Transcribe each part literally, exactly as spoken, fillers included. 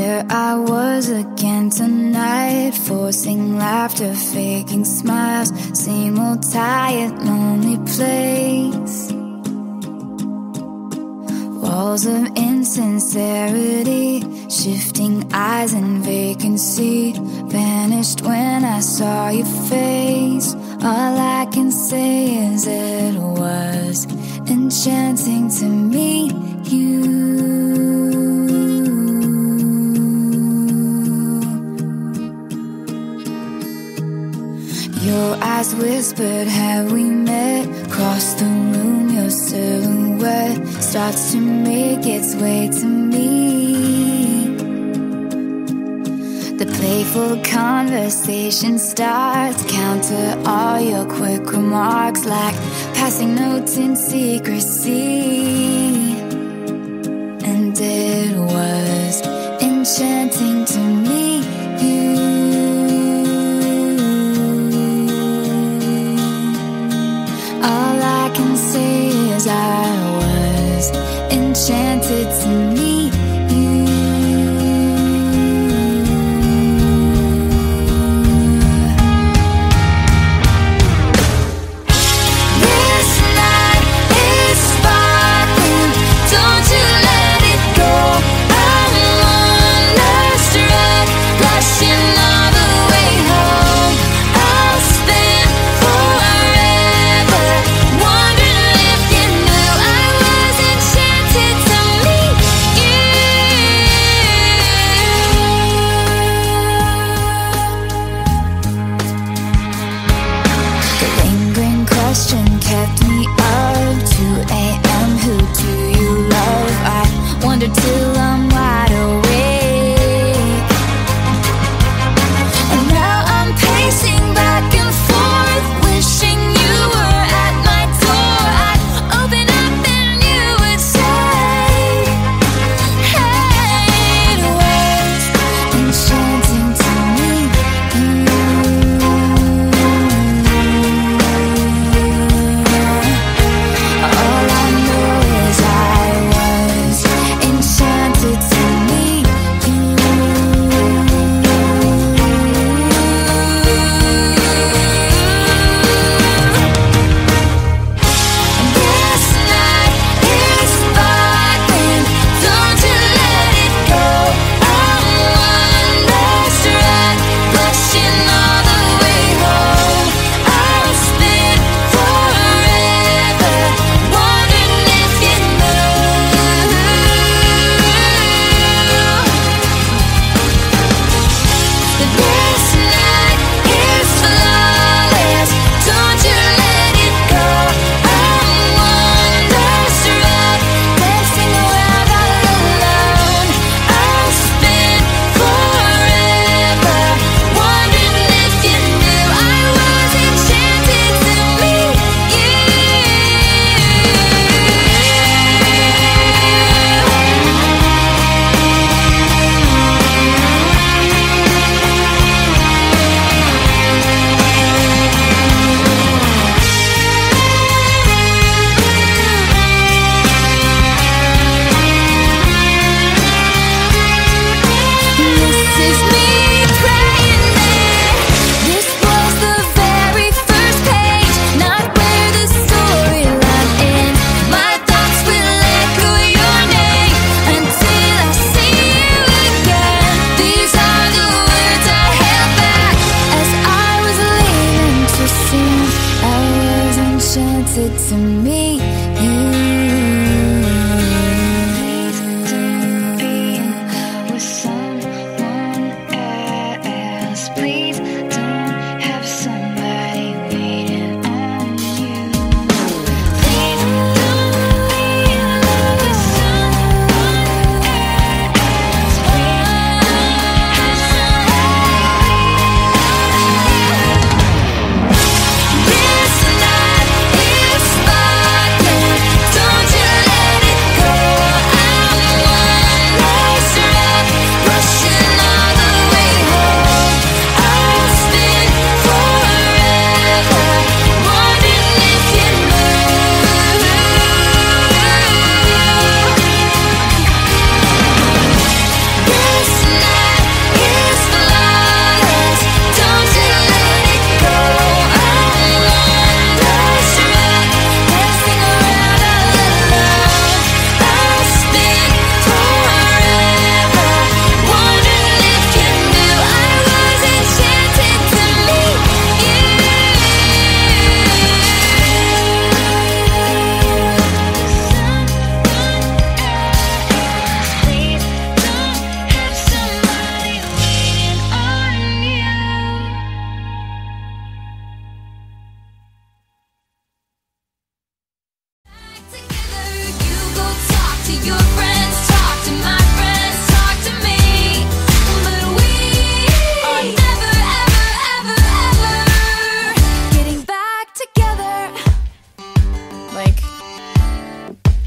Here I was again tonight, forcing laughter, faking smiles. Same old tired, lonely place. Walls of insincerity, shifting eyes and vacancy. Vanished when I saw your face. All I can say is it was enchanting to meet you. Your eyes whispered, have we met? Across the room, your silhouette starts to make its way to me. The playful conversation starts, counter all your quick remarks like passing notes in secrecy. And it was enchanting to meet you. All I can say is I was enchanted to meet you. This night is sparkling, don't you let it go. I'm wonderstruck, blushing all the way home. I'll spend forever wondering if you knew I was enchanted to meet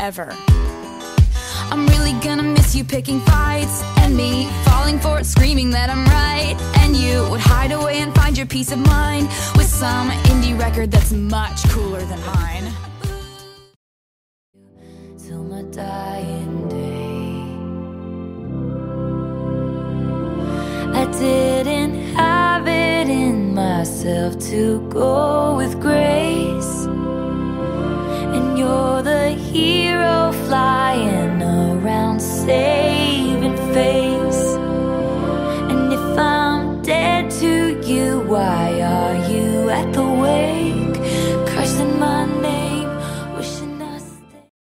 ever. I'm really gonna miss you picking fights, and me falling for it, screaming that I'm right. And you would hide away and find your peace of mind with some indie record that's much cooler than mine. Till my dying day, I didn't have it in myself to go with grace.